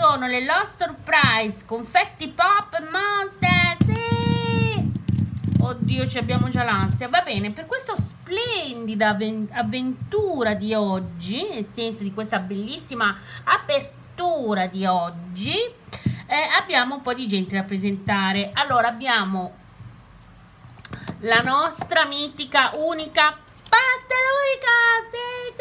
sono le Lost Surprise confetti Pop Monster. Sì! Oddio, ci abbiamo già l'ansia. Va bene, per questa splendida avventura di oggi, nel senso di questa bellissima apertura di oggi, abbiamo un po' di gente da presentare. Allora, abbiamo la nostra mitica, unica Pasta Unica. Sì,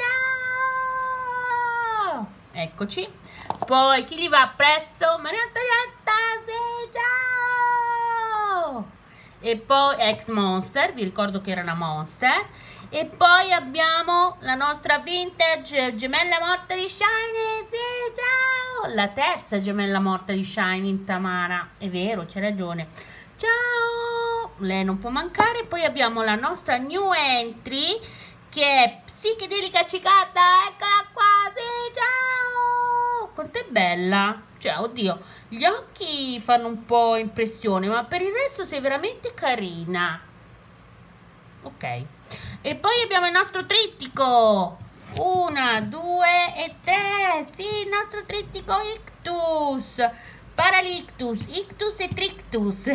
ciao! Eccoci. Poi chi gli va appresso? Maria Antonietta. Sì, ciao! E poi ex Monster, vi ricordo che era una Monster. E poi abbiamo la nostra vintage gemella morta di Shiny. Sì, ciao! La terza gemella morta di Shiny, Tamara. È vero, c'è ragione. Ciao! Lei non può mancare. Poi abbiamo la nostra new entry, che è psichedelica cicata. Eccola qua. Sì, ciao! Quanto è bella! Cioè, oddio, gli occhi fanno un po' impressione, ma per il resto sei veramente carina. Ok. E poi abbiamo il nostro trittico. 1, 2 e 3. Sì, il nostro trittico Ictus, Paralictus, Ictus e Trictus.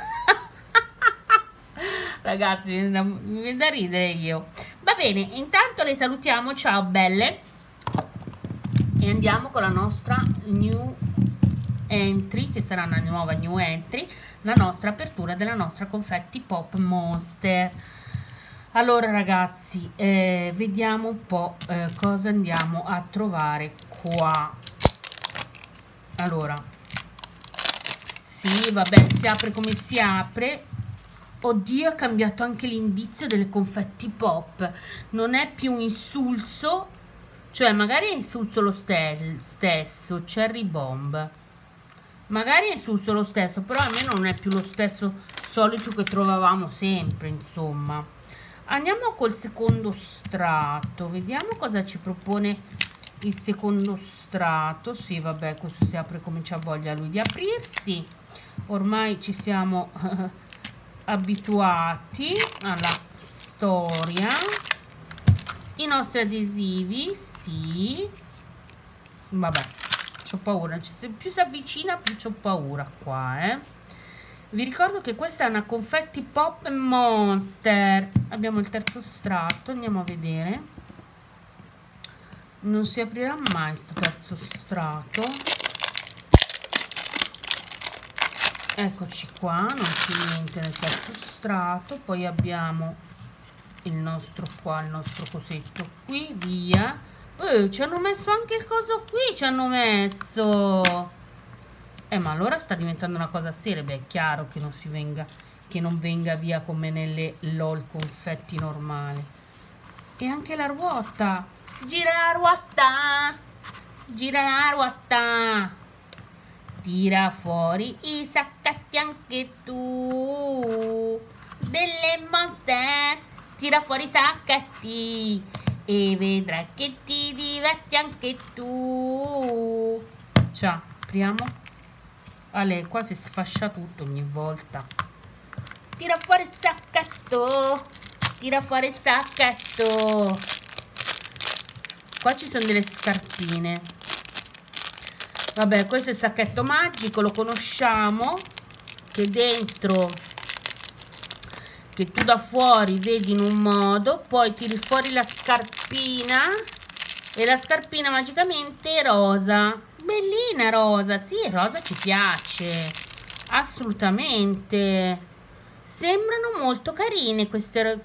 Ragazzi, mi viene da ridere io. Va bene, intanto le salutiamo. Ciao belle. E andiamo con la nostra new entry, che sarà una nuova new entry, la nostra apertura della nostra confetti Pop Monster. Allora ragazzi, vediamo un po' cosa andiamo a trovare qua. Allora, sì, vabbè, si apre come si apre. Oddio, ha cambiato anche l'indizio delle confetti Pop. Non è più insulso, cioè magari è insulso lo stesso, Cherry Bomb. Magari è insulso lo stesso, però almeno non è più lo stesso solito che trovavamo sempre, insomma. Andiamo col secondo strato, vediamo cosa ci propone il secondo strato. Sì, vabbè, questo si apre come c'ha voglia lui di aprirsi. Ormai ci siamo abituati alla storia. I nostri adesivi, sì. Vabbè, c'ho paura, più si avvicina più c'ho paura qua, Vi ricordo che questa è una confetti Pop Monster. Abbiamo il terzo strato, andiamo a vedere. Non si aprirà mai sto terzo strato. Eccoci qua, non c'è niente nel terzo strato. Poi abbiamo il nostro qua, il nostro cosetto qui, via. Ci hanno messo anche il coso qui, ci hanno messo. Ma allora sta diventando una cosa seria. Beh, è chiaro che non venga via come nelle LOL confetti normali. E anche la ruota. Gira la ruota. Gira la ruota. Tira fuori i sacchetti anche tu. Delle Monster. Tira fuori i sacchetti. E vedrai che ti diverti anche tu. Ciao, apriamo. Ale, qua si sfascia tutto ogni volta. Tira fuori il sacchetto. Tira fuori il sacchetto. Qua ci sono delle scarpine. Vabbè, questo è il sacchetto magico, lo conosciamo. Che dentro, che tu da fuori vedi in un modo, poi tiri fuori la scarpina e la scarpina magicamente è rosa. Bellina rosa, sì, rosa ci piace, assolutamente. Sembrano molto carine queste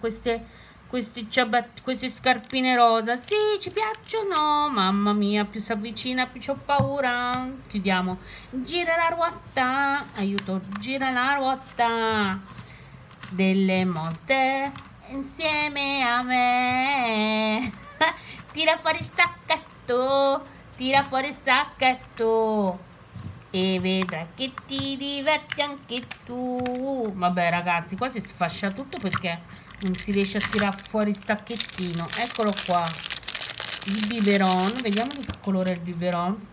scarpine rosa, sì, ci piacciono. Mamma mia, più si avvicina più c'ho paura. Chiudiamo. Gira la ruota, aiuto, gira la ruota delle Monster insieme a me. Tira fuori il sacchetto. Tira fuori il sacchetto e vedrai che ti diverti anche tu. Vabbè ragazzi, qua si sfascia tutto perché non si riesce a tirare fuori il sacchettino. Eccolo qua, il biberon. Vediamo di che colore è il biberon.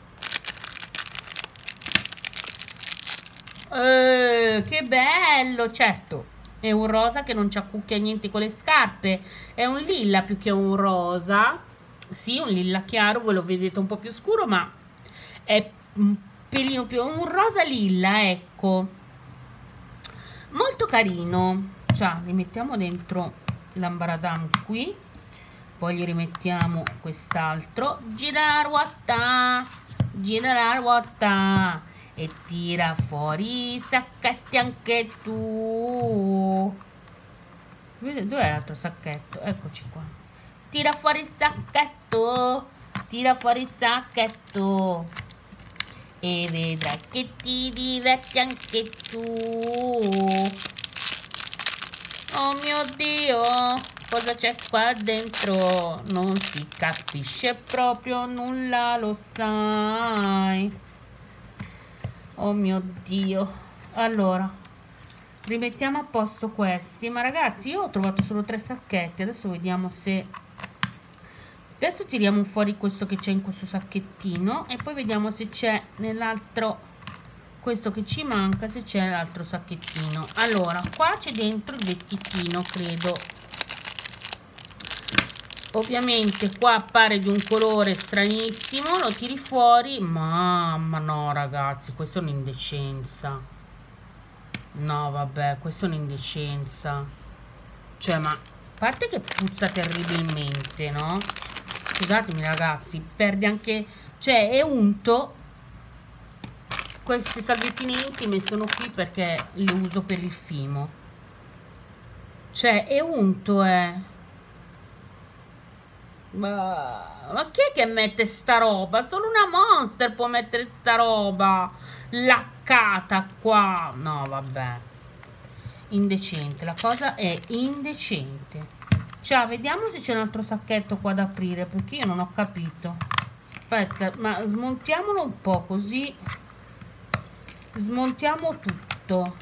Che bello! Certo, è un rosa che non ci accucchia niente con le scarpe. È un lilla più che un rosa. Sì, un lilla chiaro, voi lo vedete un po' più scuro, ma è pelino più, un rosa lilla, ecco, molto carino. Cioè, rimettiamo dentro l'ambaradam qui, poi gli rimettiamo quest'altro, gira la ruota e tira fuori i sacchetti anche tu. Dov'è l'altro sacchetto? Eccoci qua. Tira fuori il sacchetto, tira fuori il sacchetto e vedrai che ti diverti anche tu. Oh mio Dio, cosa c'è qua dentro? Non si capisce proprio nulla, lo sai. Oh mio Dio. Allora, rimettiamo a posto questi. Ma ragazzi, io ho trovato solo 3 sacchetti. Adesso vediamo se... Adesso tiriamo fuori questo che c'è in questo sacchettino e poi vediamo se c'è nell'altro... Questo che ci manca, se c'è l'altro sacchettino. Allora, qua c'è dentro il vestitino, credo. Ovviamente qua appare di un colore stranissimo, lo tiri fuori. Mamma no ragazzi, questa è un'indecenza. No vabbè, questa è un'indecenza. Cioè, ma a parte che puzza terribilmente, no? Scusatemi ragazzi, perde anche... Cioè, è unto. Queste salviettine intime sono qui perché le uso per il fimo. Cioè, è unto, Ma chi è che mette sta roba? Solo una Monster può mettere sta roba laccata qua. No, vabbè. Indecente, la cosa è indecente. Cioè, vediamo se c'è un altro sacchetto qua da aprire, perché io non ho capito. Aspetta, ma smontiamolo un po' così. Smontiamo tutto.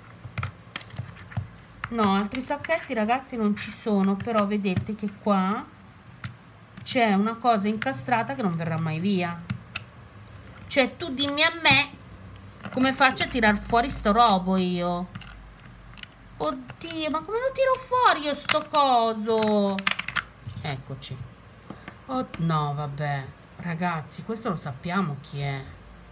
No, altri sacchetti ragazzi non ci sono, però vedete che qua c'è una cosa incastrata che non verrà mai via. Cioè, tu dimmi a me come faccio a tirar fuori sto robo io. Oddio, ma come lo tiro fuori io sto coso? Eccoci. Oh, no, vabbè. Ragazzi, questo lo sappiamo chi è.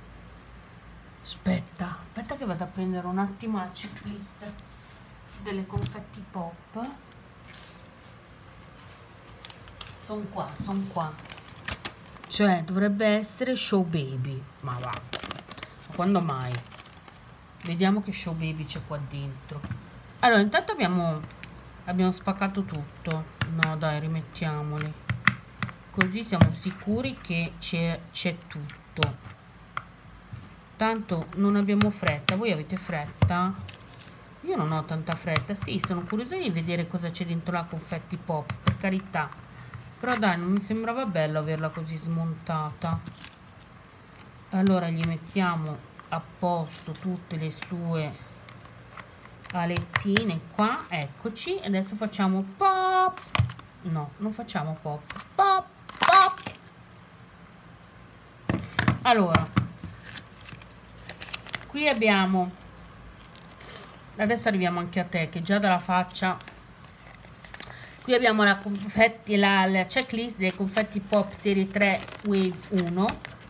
Aspetta che vado a prendere un attimo la checklist delle confetti pop. Sono qua. Cioè, dovrebbe essere Show Baby. Ma va. Ma quando mai? Vediamo che Show Baby c'è qua dentro. Allora, intanto abbiamo spaccato tutto. No, dai, rimettiamoli. Così siamo sicuri che c'è tutto. Tanto non abbiamo fretta. Voi avete fretta? Io non ho tanta fretta. Sì, sono curiosa di vedere cosa c'è dentro la confetti pop, per carità. Però dai, non mi sembrava bello averla così smontata. Allora gli mettiamo a posto tutte le sue alettine qua. Eccoci. Adesso facciamo pop. No, non facciamo pop. Pop, pop. Allora, qui abbiamo, adesso arriviamo anche a te che già dalla faccia, qui abbiamo la confetti, la checklist dei confetti pop serie 3 wave 1.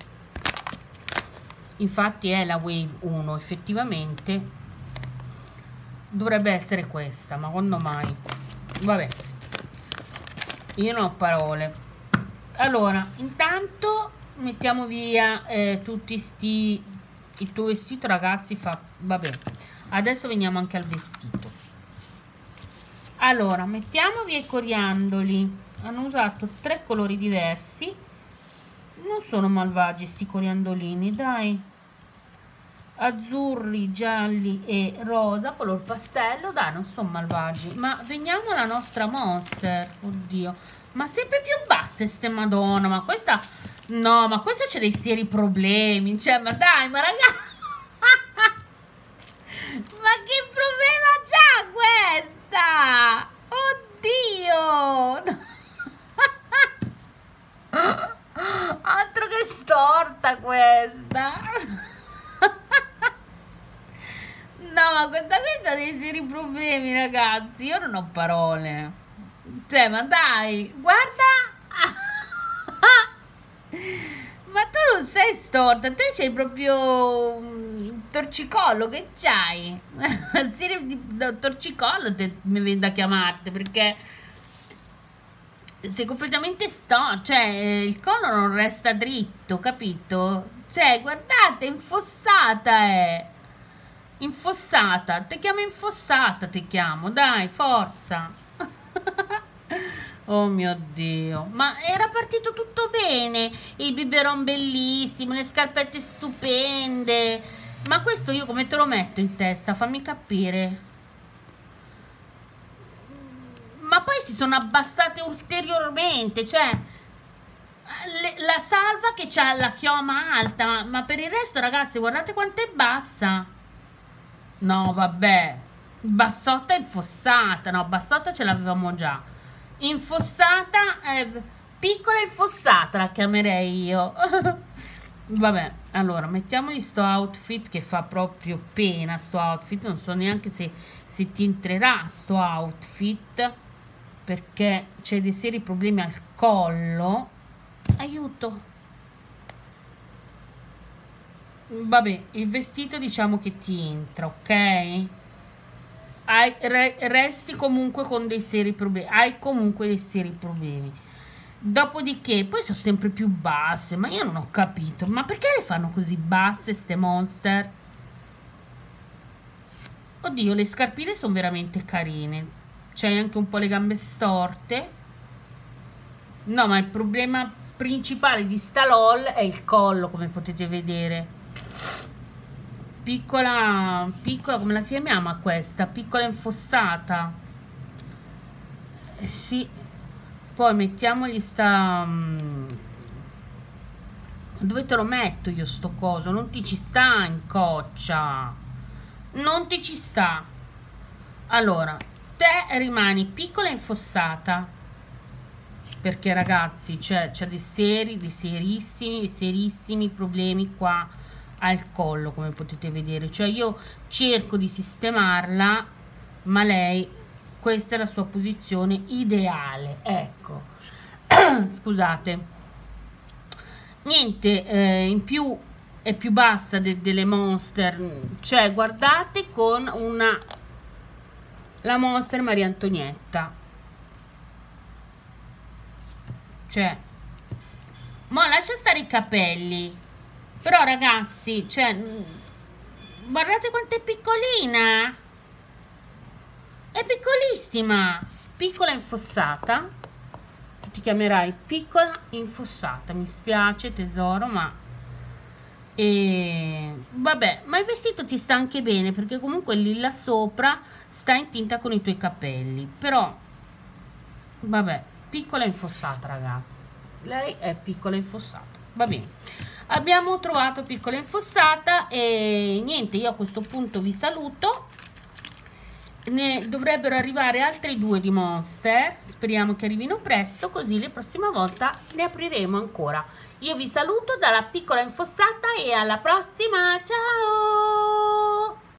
Infatti è la wave 1, effettivamente dovrebbe essere questa, ma quando mai? Vabbè, io non ho parole. Allora, intanto mettiamo via tutti il tuo vestito ragazzi, vabbè. Adesso veniamo anche al vestito. Allora, mettiamo via i coriandoli. Hanno usato 3 colori diversi. Non sono malvagi sti coriandolini, dai. Azzurri, gialli e rosa, color pastello, dai, non sono malvagi. Ma veniamo alla nostra Monster. Oddio, ma sempre più basse ste madonna. Ma questa, no, ma questa c'è dei seri problemi. Cioè, ma dai, ma ragazzi, ma che problema c'ha questa? Oddio. Altro che storta questa. No, ma questa ha dei seri problemi ragazzi. Io non ho parole. Cioè, ma dai, guarda. Ma tu non sei storta, te c'hai proprio un torcicollo, che c'hai? Torcicollo mi viene da chiamarti, perché sei completamente storta, cioè il collo non resta dritto, capito? Cioè, guardate, infossata è. Infossata, ti chiamo infossata, ti chiamo, dai, forza. Oh mio Dio, ma era partito tutto bene, il biberon bellissimo, le scarpette stupende, ma questo io come te lo metto in testa? Fammi capire. Ma poi si sono abbassate ulteriormente, cioè la salva che c'ha la chioma alta, ma per il resto ragazzi guardate quanto è bassa. No vabbè, bassotta infossata, no bassotta ce l'avevamo già. Infossata, piccola infossata la chiamerei io. Vabbè, allora mettiamogli sto outfit che fa proprio pena. Sto outfit, non so neanche se ti entrerà sto outfit, perché c'è dei seri problemi al collo. Aiuto. Vabbè, il vestito diciamo che ti entra, ok? Resti comunque con dei seri problemi, hai comunque dei seri problemi. Dopodiché poi sono sempre più basse, ma io non ho capito, ma perché le fanno così basse ste monster? Oddio, le scarpine sono veramente carine, c'hai anche un po' le gambe storte. No, ma il problema principale di sta LOL è il collo, come potete vedere. Piccola, come la chiamiamo questa? Piccola infossata. Sì. Poi mettiamogli sta... Dove te lo metto io sto coso? Non ti ci sta in coccia. Non ti ci sta. Allora, te rimani piccola infossata. Perché ragazzi, c'è dei serissimi problemi qua al collo, come potete vedere. Cioè io cerco di sistemarla, ma lei, questa è la sua posizione ideale, ecco. Scusate, niente, in più è più bassa delle monster, cioè guardate con la monster Maria Antonietta, cioè ma lascia stare i capelli. Però ragazzi, cioè, guardate quanto è piccolina. È piccolissima. Piccola infossata. Tu ti chiamerai piccola infossata. Mi spiace tesoro, ma... vabbè, ma il vestito ti sta anche bene, perché comunque lì là sopra sta in tinta con i tuoi capelli. Però, vabbè, piccola infossata ragazzi. Lei è piccola infossata. Va bene. Abbiamo trovato piccola infossata e niente, io a questo punto vi saluto. Ne dovrebbero arrivare altri 2 di monster, speriamo che arrivino presto, così la prossima volta ne apriremo ancora. Io vi saluto dalla piccola infossata e alla prossima, ciao!